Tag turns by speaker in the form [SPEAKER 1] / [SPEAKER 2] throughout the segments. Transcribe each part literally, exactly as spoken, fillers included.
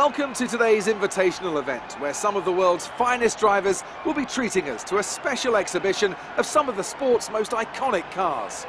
[SPEAKER 1] Welcome to today's invitational event, where some of the world's finest drivers will be treating us to a special exhibition of some of the sport's most iconic cars.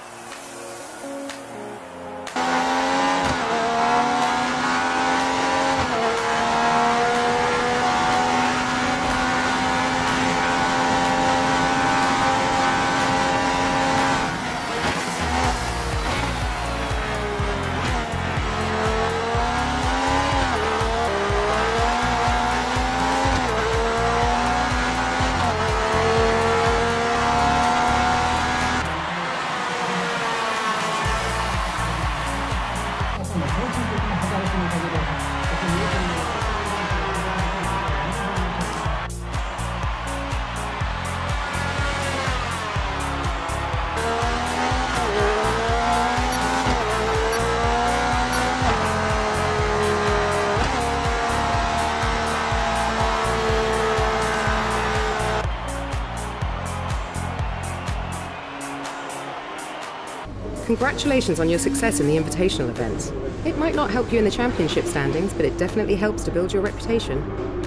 [SPEAKER 2] Congratulations on your success in the invitational events. It might not help you in the championship standings, but it definitely helps to build your reputation.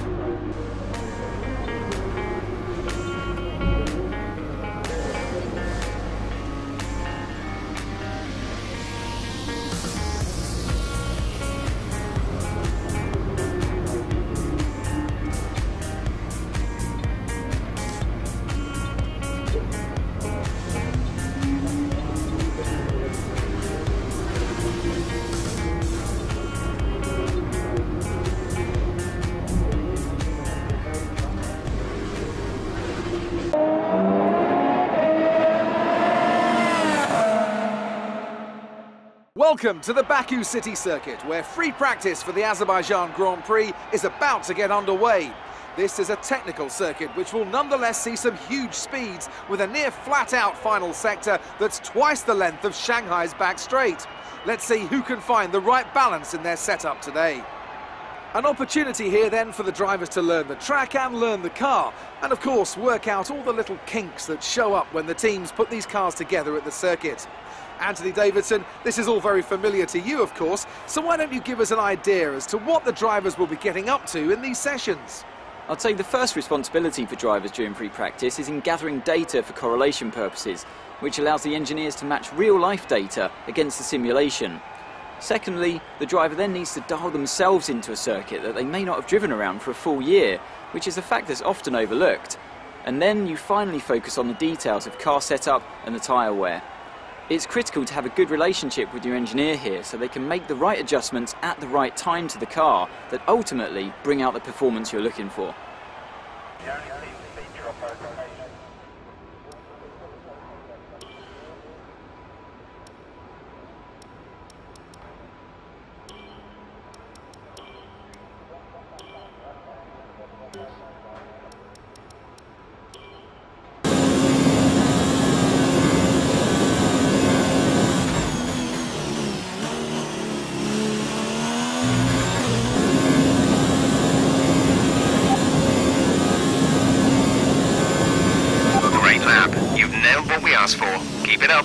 [SPEAKER 1] Welcome to the Baku City Circuit, where free practice for the Azerbaijan Grand Prix is about to get underway. This is a technical circuit which will nonetheless see some huge speeds with a near flat-out final sector that's twice the length of Shanghai's back straight. Let's see who can find the right balance in their setup today. An opportunity here then for the drivers to learn the track and learn the car, and of course work out all the little kinks that show up when the teams put these cars together at the circuit. Anthony Davidson, this is all very familiar to you, of course, so why don't you give us an idea as to what the drivers will be getting up to in these sessions?
[SPEAKER 3] I'd say the first responsibility for drivers during pre-practice is in gathering data for correlation purposes, which allows the engineers to match real-life data against the simulation. Secondly, the driver then needs to dial themselves into a circuit that they may not have driven around for a full year, which is a fact that's often overlooked. And then you finally focus on the details of car setup and the tyre wear. It's critical to have a good relationship with your engineer here so they can make the right adjustments at the right time to the car that ultimately bring out the performance you're looking for.
[SPEAKER 4] You've nailed what we asked for. Keep it up.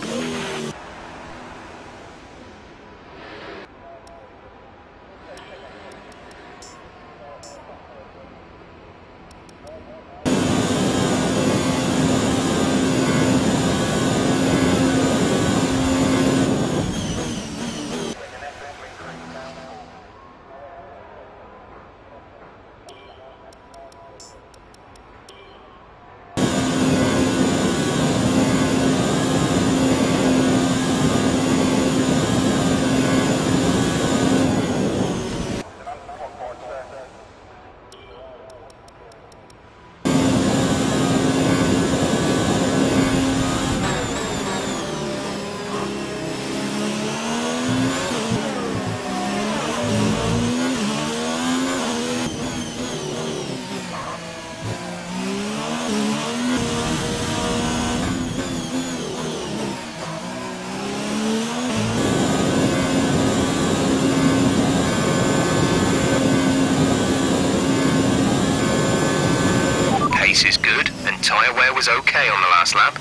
[SPEAKER 4] Pace is good, and tyre wear was okay on the last lap.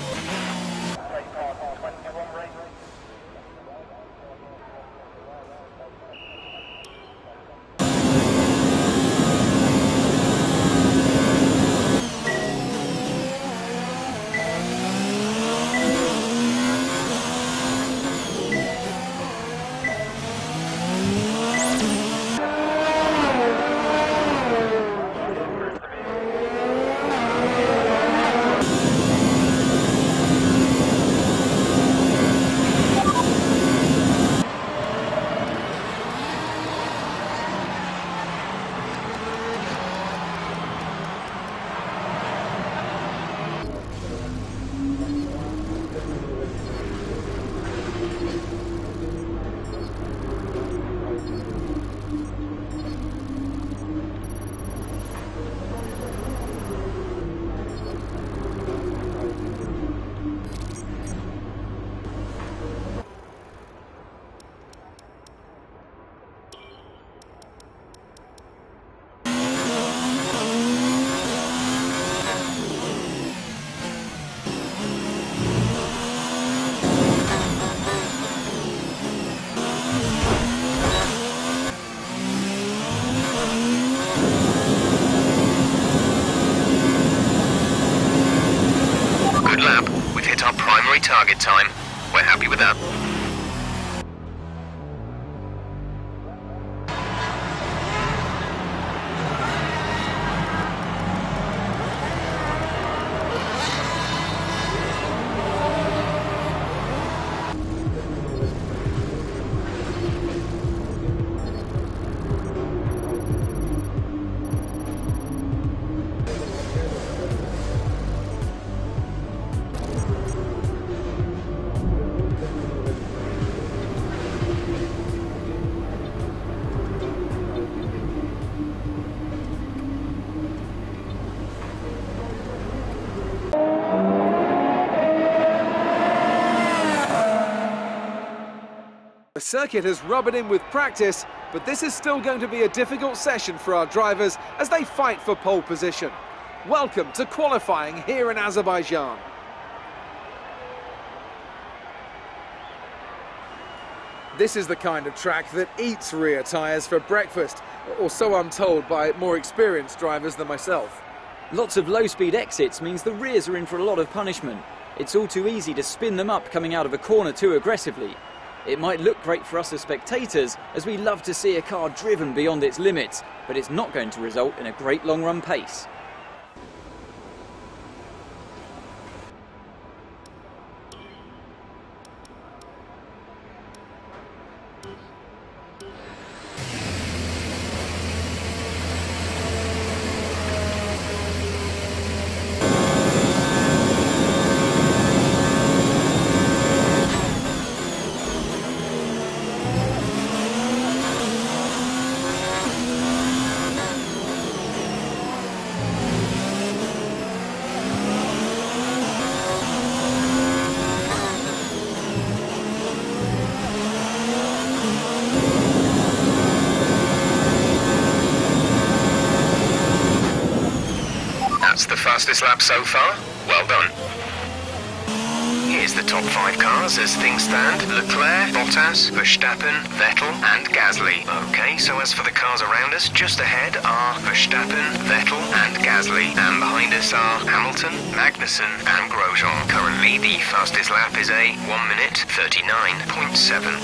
[SPEAKER 4] preliminary target time. We're happy with that.
[SPEAKER 1] The circuit has rubbered in with practice, but this is still going to be a difficult session for our drivers as they fight for pole position. Welcome to qualifying here in Azerbaijan. This is the kind of track that eats rear tyres for breakfast, or so I'm told by more experienced drivers than myself.
[SPEAKER 3] Lots of low-speed exits means the rears are in for a lot of punishment. It's all too easy to spin them up coming out of a corner too aggressively. It might look great for us as spectators, as we love to see a car driven beyond its limits, but it's not going to result in a great long-run pace.
[SPEAKER 4] That's the fastest lap so far. Well done. Here's the top five cars as things stand. Leclerc, Bottas, Verstappen, Vettel and Gasly. Okay, so as for the cars around us, just ahead are Verstappen, Vettel and Gasly. And behind us are Hamilton, Magnussen and Grosjean. Currently the fastest lap is a one minute thirty-nine point seven.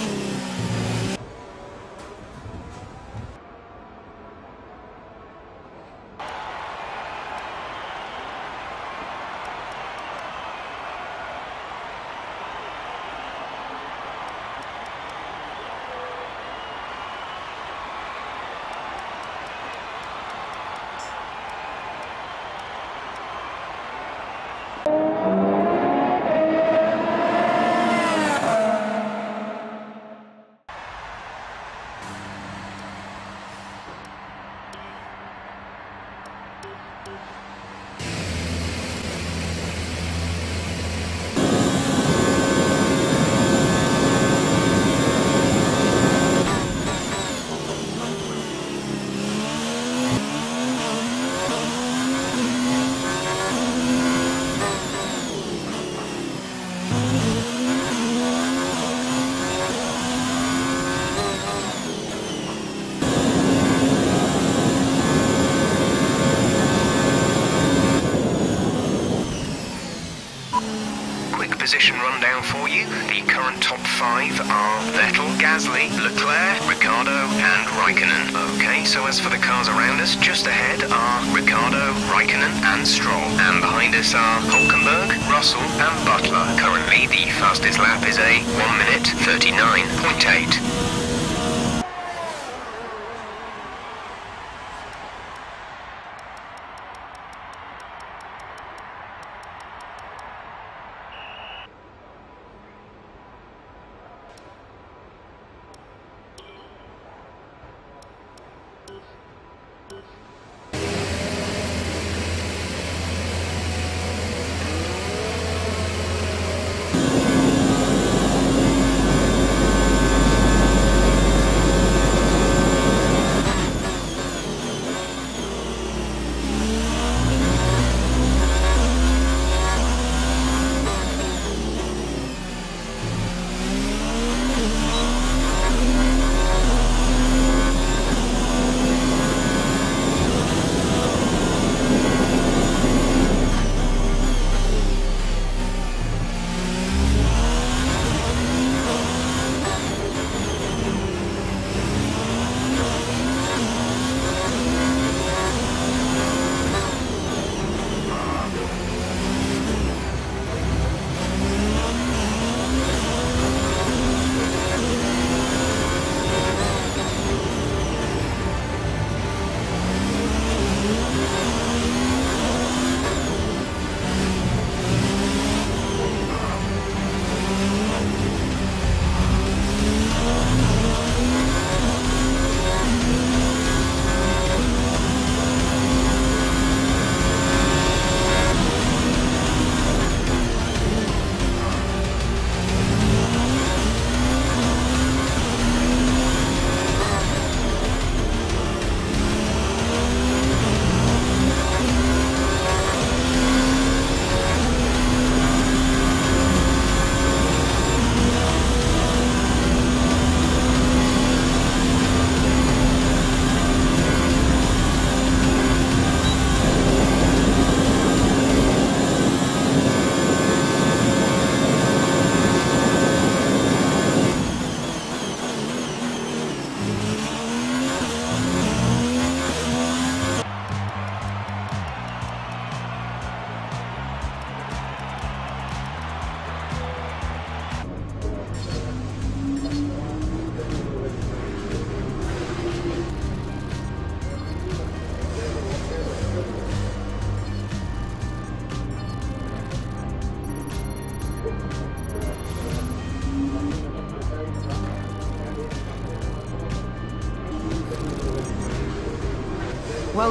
[SPEAKER 4] Position rundown for you. The current top five are Vettel, Gasly, Leclerc, Ricciardo and Raikkonen. Okay, so as for the cars around us, just ahead are Ricciardo, Raikkonen and Stroll. And behind us are Hulkenberg, Russell and Butler. Currently the fastest lap is a one minute thirty-nine point eight.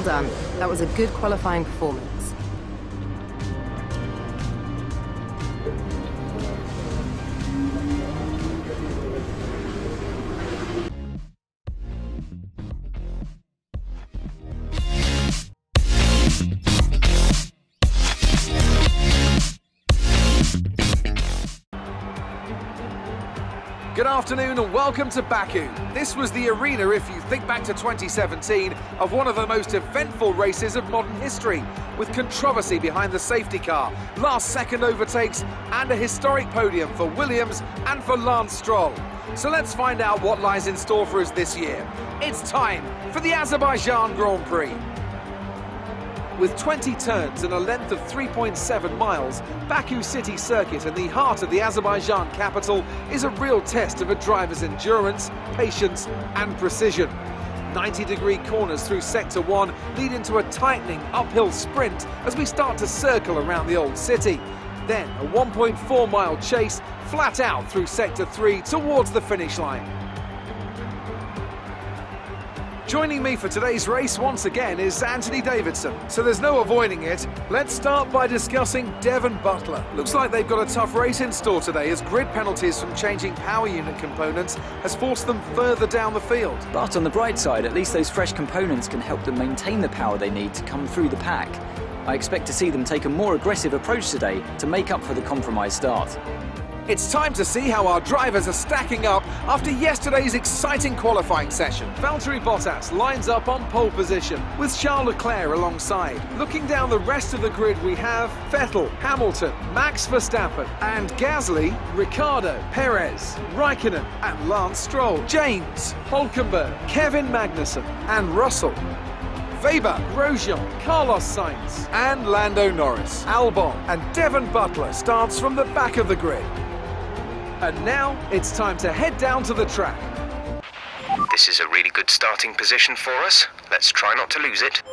[SPEAKER 2] done. That was a good qualifying performance.
[SPEAKER 1] Good afternoon and welcome to Baku. This was the arena, if you think back to twenty seventeen, of one of the most eventful races of modern history, with controversy behind the safety car, last-second overtakes and a historic podium for Williams and for Lance Stroll. So let's find out what lies in store for us this year. It's time for the Azerbaijan Grand Prix. With twenty turns and a length of three point seven miles, Baku City Circuit in the heart of the Azerbaijan capital is a real test of a driver's endurance, patience and precision. ninety degree corners through Sector one lead into a tightening uphill sprint as we start to circle around the old city. Then a one point four mile chase flat out through Sector three towards the finish line. Joining me for today's race once again is Anthony Davidson, so there's no avoiding it. Let's start by discussing Devon Butler. Looks like they've got a tough race in store today as grid penalties from changing power unit components has forced them further down the field.
[SPEAKER 3] But on the bright side, at least those fresh components can help them maintain the power they need to come through the pack. I expect to see them take a more aggressive approach today to make up for the compromised start.
[SPEAKER 1] It's time to see how our drivers are stacking up after yesterday's exciting qualifying session. Valtteri Bottas lines up on pole position with Charles Leclerc alongside. Looking down the rest of the grid, we have Vettel, Hamilton, Max Verstappen and Gasly, Ricciardo, Perez, Raikkonen and Lance Stroll, James, Hülkenberg, Kevin Magnussen and Russell, Weber, Grosjean, Carlos Sainz and Lando Norris. Albon and Devon Butler starts from the back of the grid. And now it's time to head down to the track.
[SPEAKER 4] This is a really good starting position for us. Let's try not to lose it.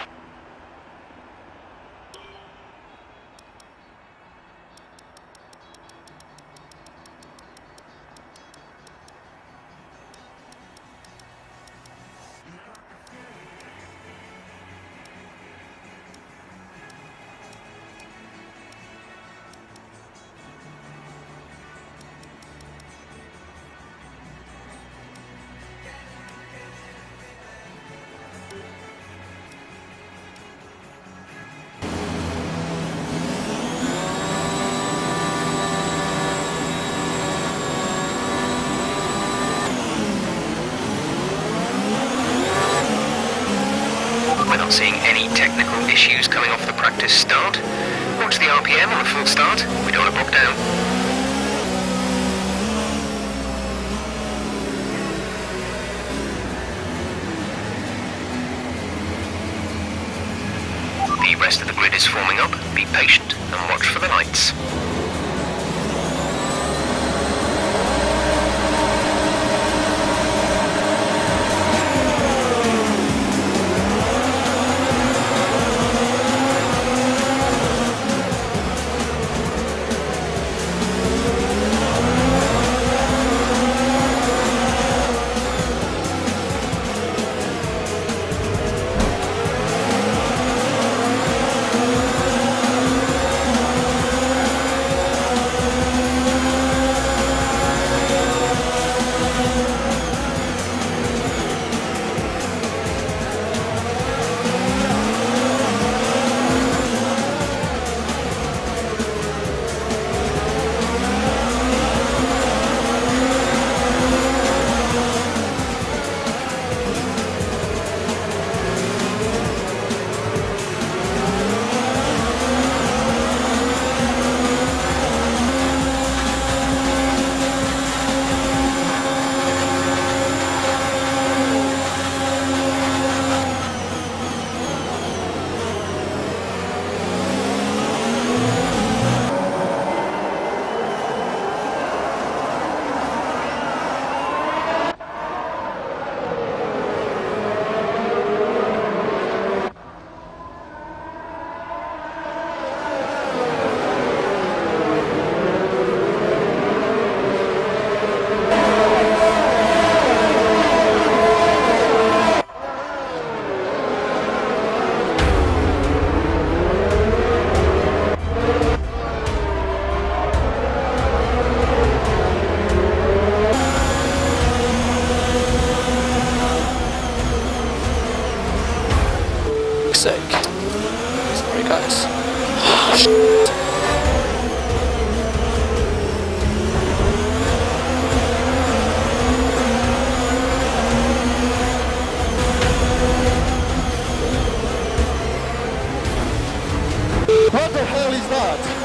[SPEAKER 4] Not seeing any technical issues coming off the practice start. Watch the R P M on the full start. We don't want to bog down. The rest of the grid is forming up. Be patient and watch for the lights.
[SPEAKER 5] What the hell is that?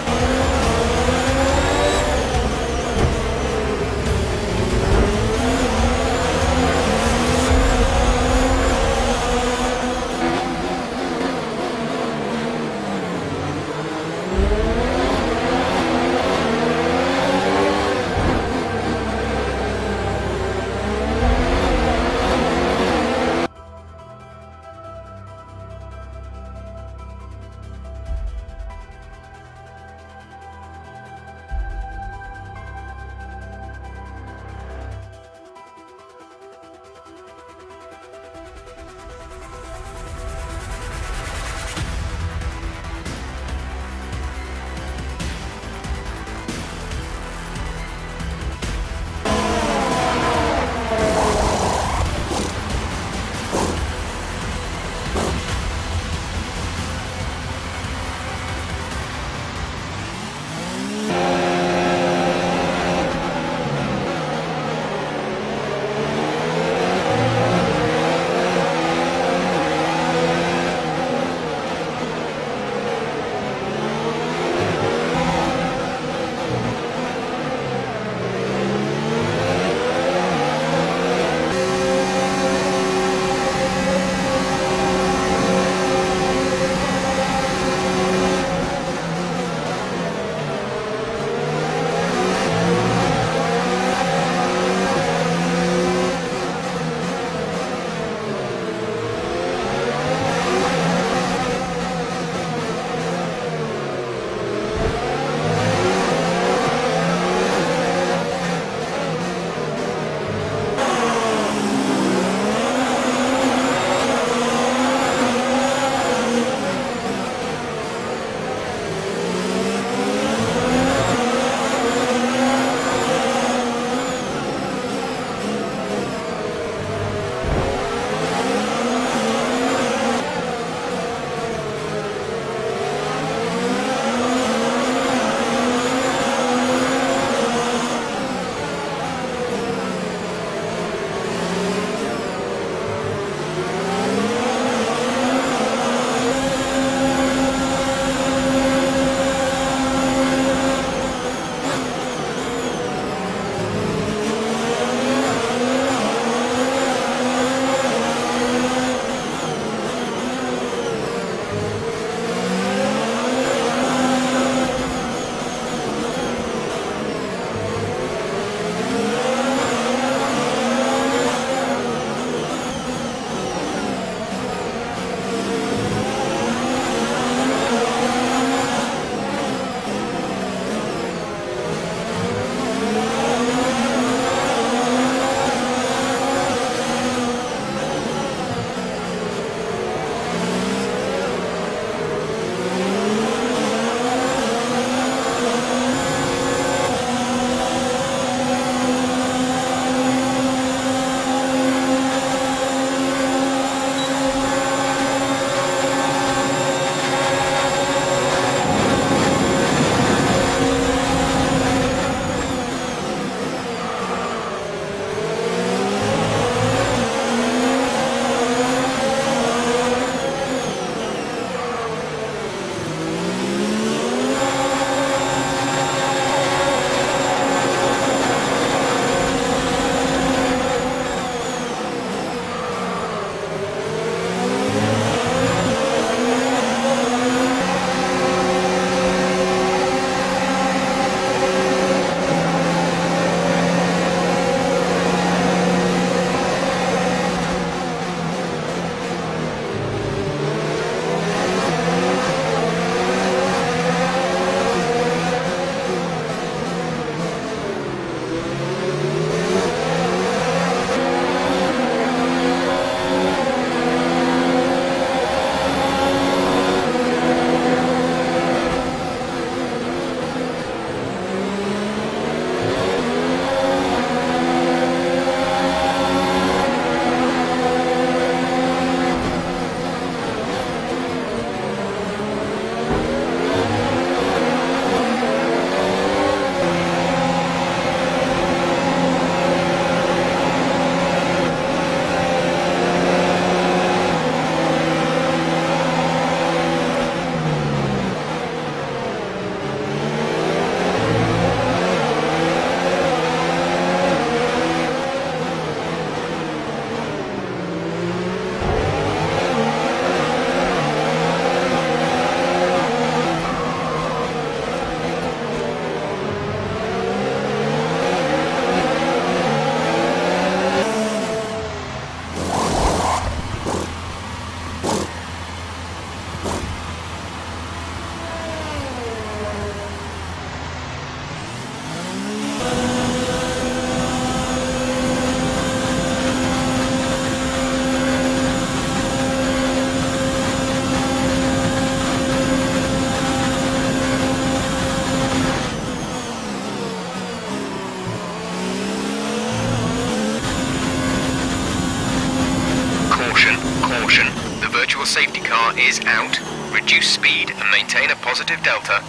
[SPEAKER 4] virtual safety car is out. Reduce speed and maintain a positive delta.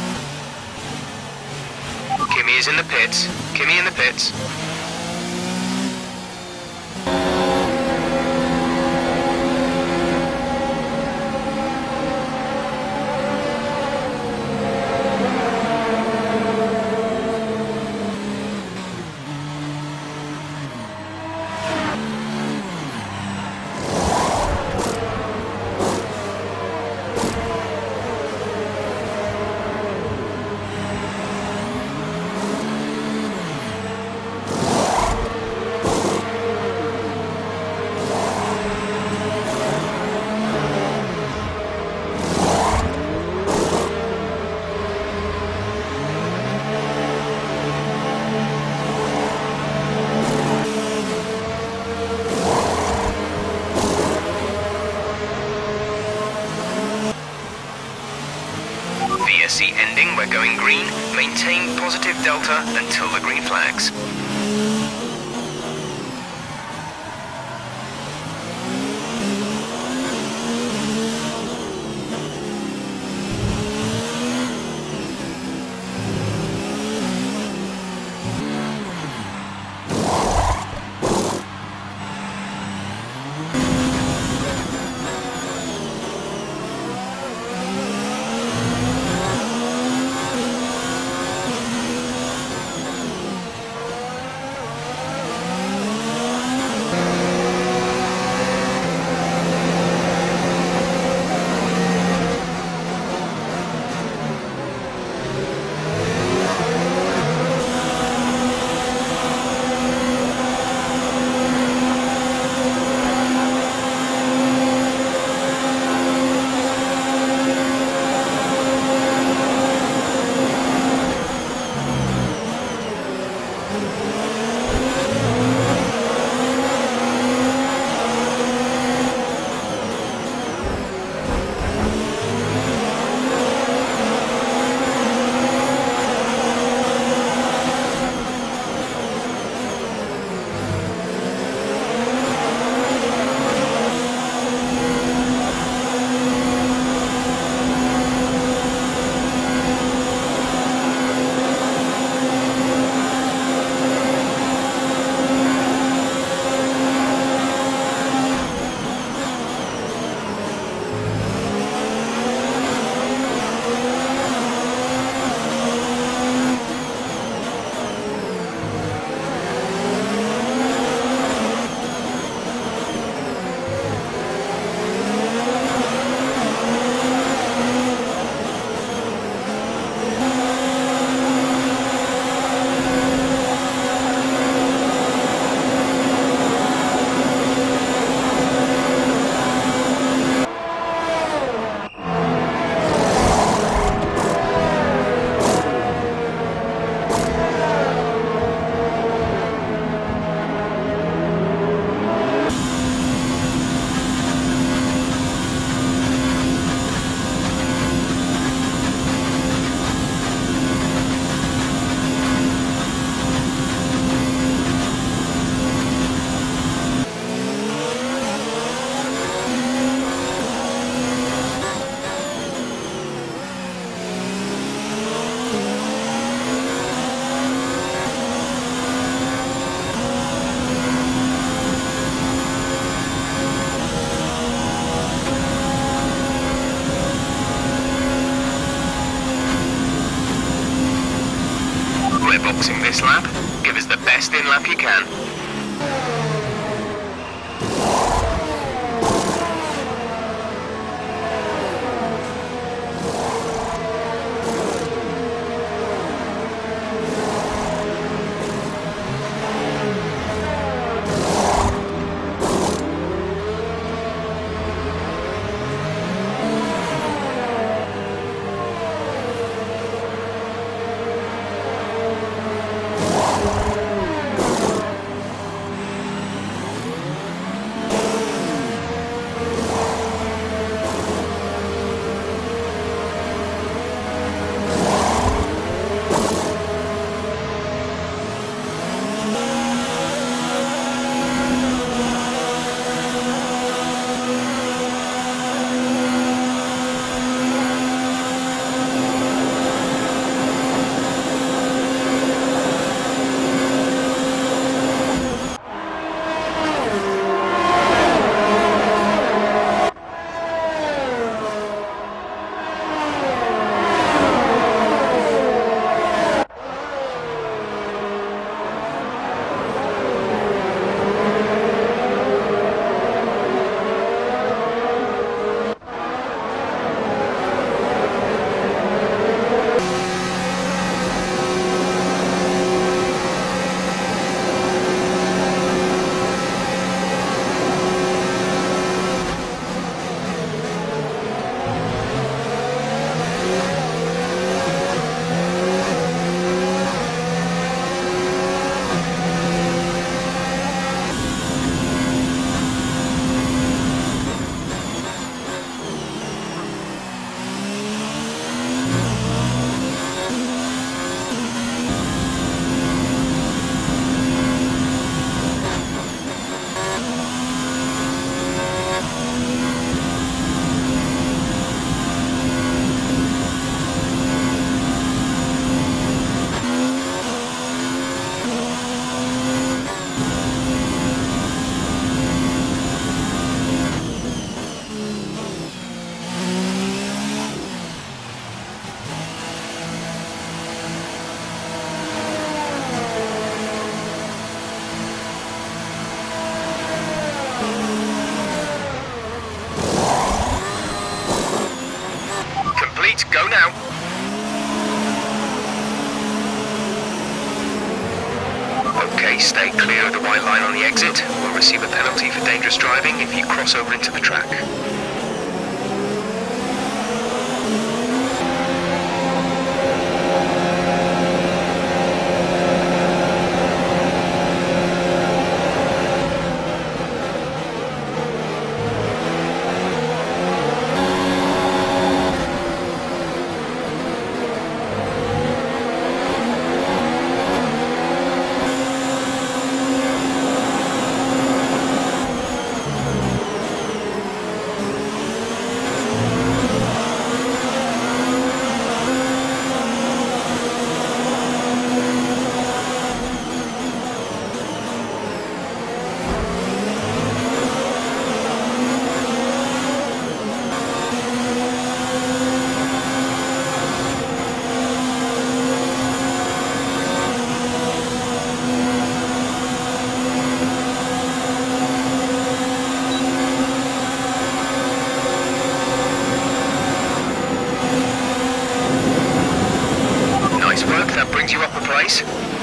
[SPEAKER 4] Kimi is in the pits. Kimi in the pits. V S C ending, we're going green. Maintain positive delta until the green flags. Boxing this lap. Give us the best in lap you can. Okay, stay clear of the white line on the exit. We'll receive a penalty for dangerous driving if you cross over into the track. That brings you up a place.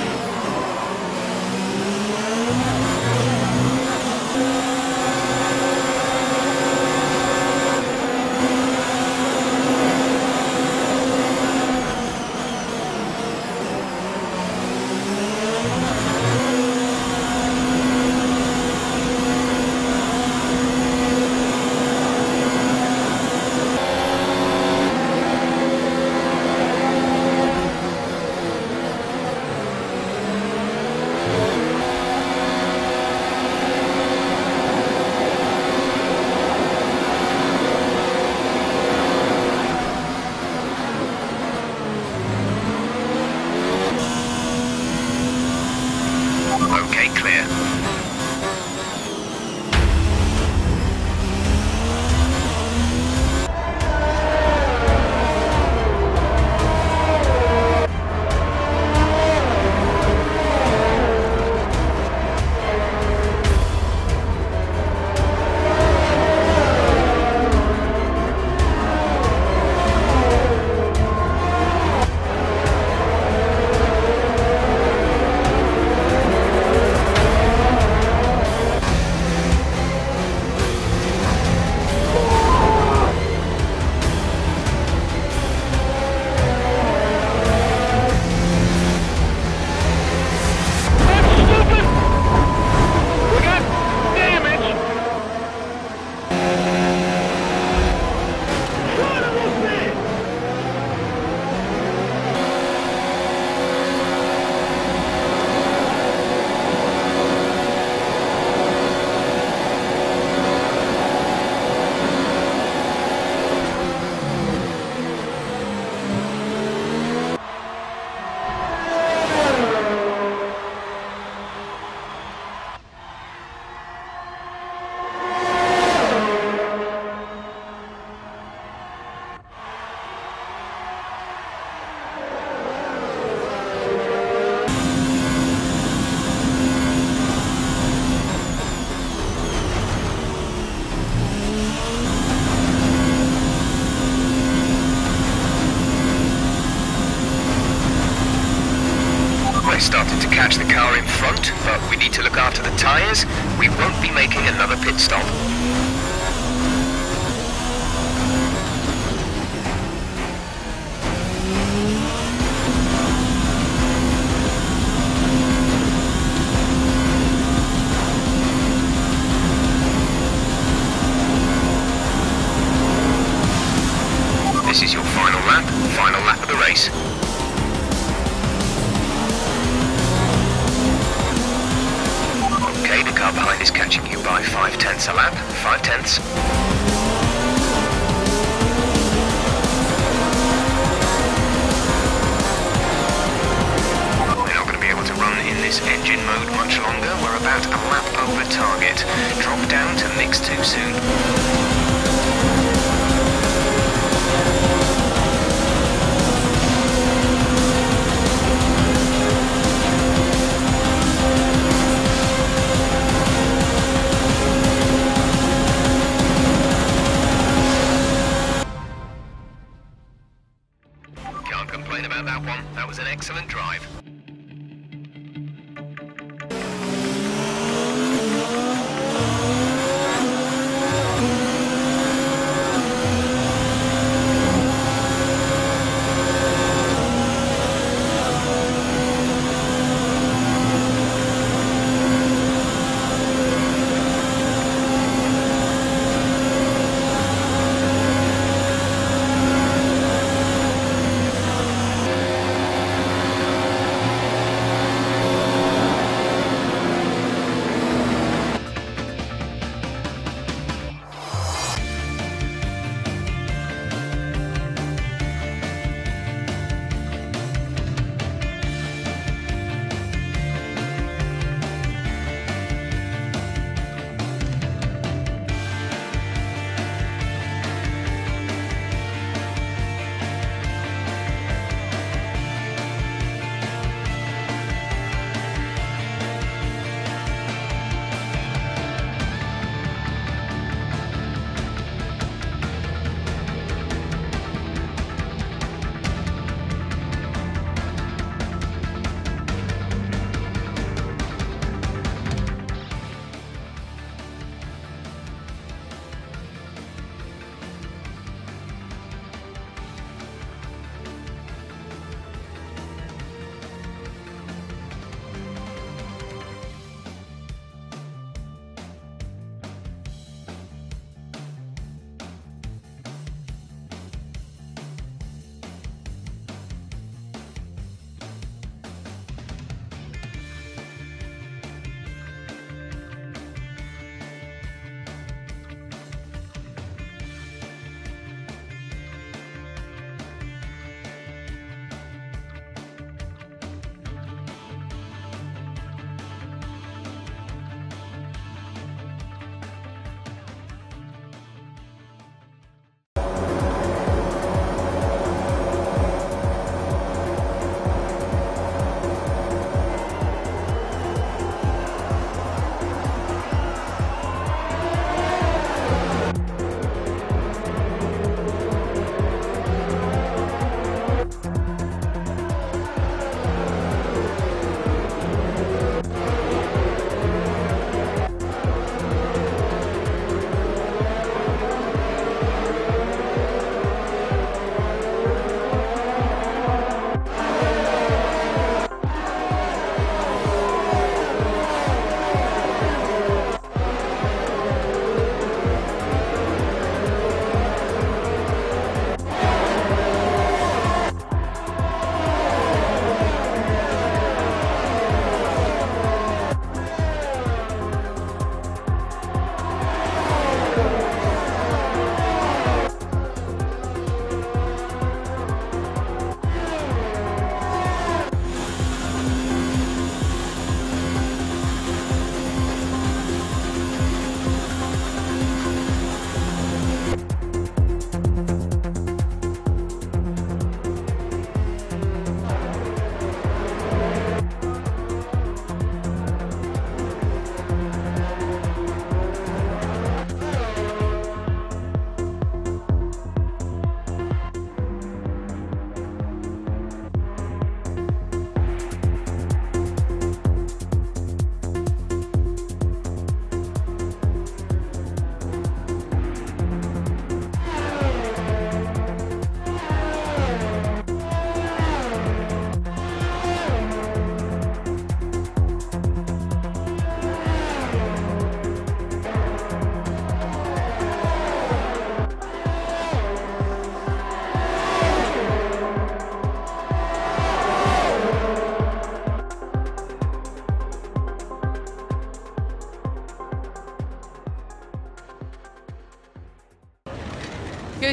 [SPEAKER 4] Okay, clear. Started to catch the car in front, but we need to look after the tyres. We won't be making another pit stop. This is your final lap, final lap of the race. Okay, the car behind is catching you by five tenths a lap, five tenths. We're not going to be able to run in this engine mode much longer. We're about a lap over target. Drop down to mix too soon. Can't complain about that one. That was an excellent drive.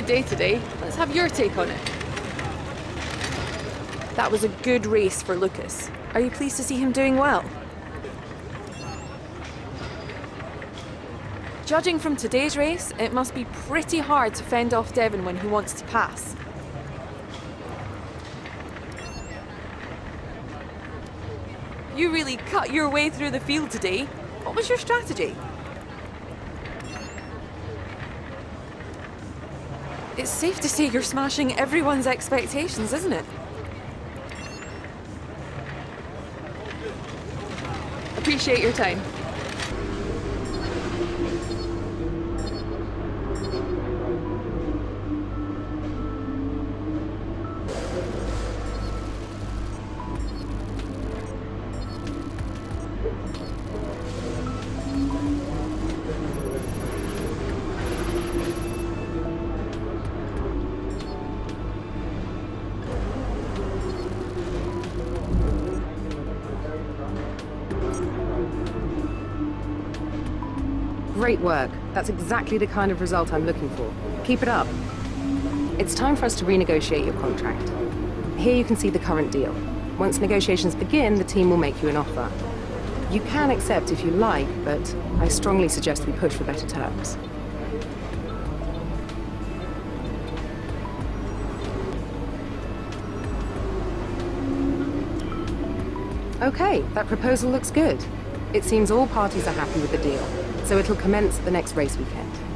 [SPEAKER 6] day today. Let's have your take on it. That was a good race for Lucas. Are you pleased to see him doing well? Judging from today's race, it must be pretty hard to fend off Devon when he wants to pass. You really cut your way through the field today. What was your strategy? It's safe to say you're smashing everyone's expectations, isn't it? Appreciate your time.
[SPEAKER 2] Great work. That's exactly the kind of result I'm looking for. Keep it up. It's time for us to renegotiate your contract. Here you can see the current deal. Once negotiations begin, the team will make you an offer. You can accept if you like, but I strongly suggest we push for better terms. Okay, that proposal looks good. It seems all parties are happy with the deal, so it'll commence at the next race weekend.